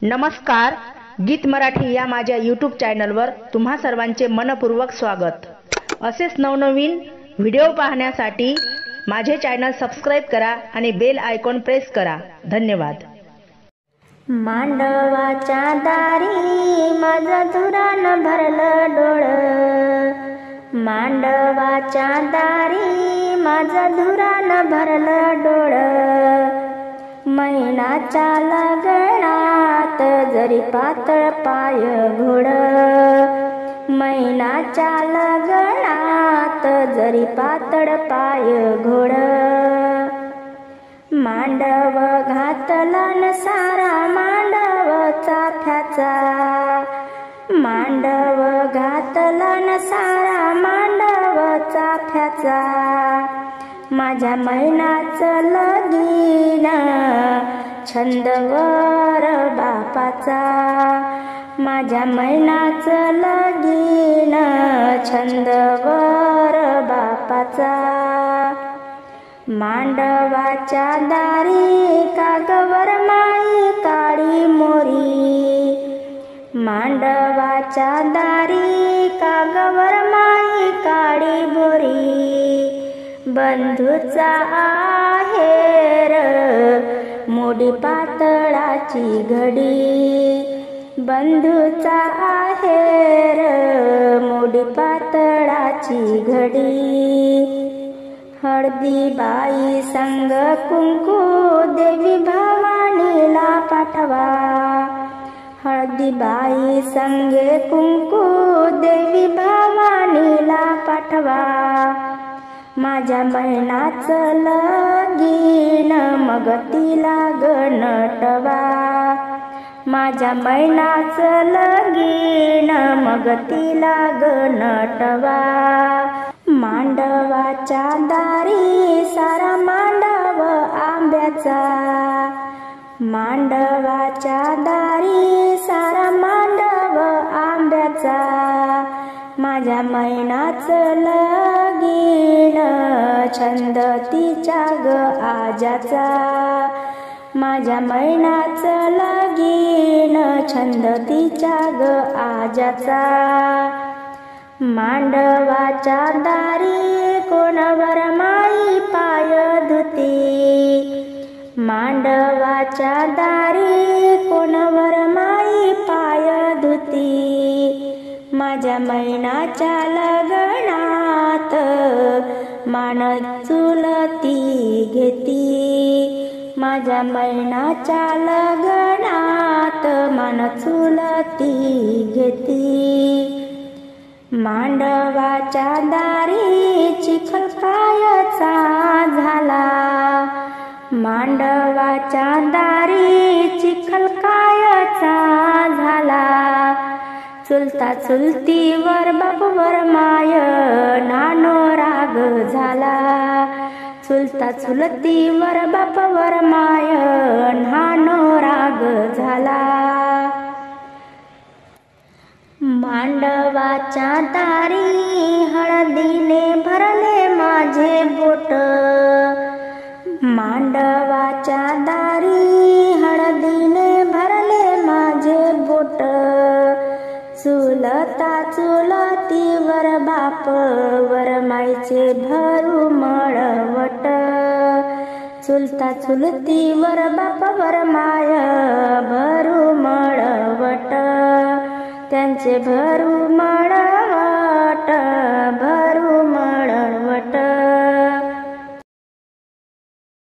नमस्कार, गीत मराठी या माझ्या यूट्यूब चॅनलवर तुम्हा सर्वांचे मनपूर्वक स्वागत। असेच नवनवीन व्हिडिओ पाहण्यासाठी माझे चॅनल सबस्क्राइब करा आणि बेल आयकॉन प्रेस करा। धन्यवाद। मांडवाच्या दारी माझा धुरान भरलं डोळं, मांडवाच्या दारी माझा धुरान भरलं डोळं। मैनाच्या लगनात जरी पातळ पाय घोड, मैनाच्या लगनात जरी पातळ पाय घोड। मांडव घातला न सारा मांडव चाफ्याचा, मांडव घातला न सारा मांडव चाफ्याचा। माझ्या मैनाचं लगीन छंदवर बापाचा, माझ्या मैनाचं लगीन छंदवर बापाचा। मांडवाच्या दारी कागवर माई काळी मोरी, मांडवाच्या दारी कागवर माई काळी मोरी। बंधूचा आहेर मोडी पातळाची घडी, बंधूचा आहेर मोडी पातळाची घडी। हळदी बाई संग कुंकू देवी भवानीला पाठवा, हळदी बाई संगे कुंकू देवी भवानीला पाठवा। माझ्या मैनाचं लगीन मग तिला गणटवा, माझ्या मैनाचं लगीन मग तिला गणटवा। मांडवाच्या दारी सारा मांडव आंब्याचा, मांडवाच्या दारी सारा मांडव आंब्याचा। माझ्या मैनाचं लगीन छंद तिच्या ग आजाचा, माझ्या मैनाचं लगीन छंद तिच्या ग आजाचा। मांडवाच्या दारी कोणावर माई पाय धुती, मांडवाच्या दारी कोणावर माई पाय धुती। माझ्या मैनाच्या लगनात मान चुलती घेती, माझ्या मैनाच्या लगनात मान चुलती घेती। मांडवाच्या दारी चिखल कायचा झाला, मांडवाच्या दारी चिखल कायचा झाला। चुलता चुलतीवर बापवर माय नानो राग झाला, चुलता चुलतीवर बापवर माय नानो राग झाला। मांडवाच्या दारी हळदीने भरले माझे बोट, मांडवाच्या दारी हळदीने भरले माझे बोट। चुलता चुलतीवर बापवर माईचे भरू मळवट, चुलता चुलतीवर बापवर माय भरू मळवट। त्यांचे भरू मळ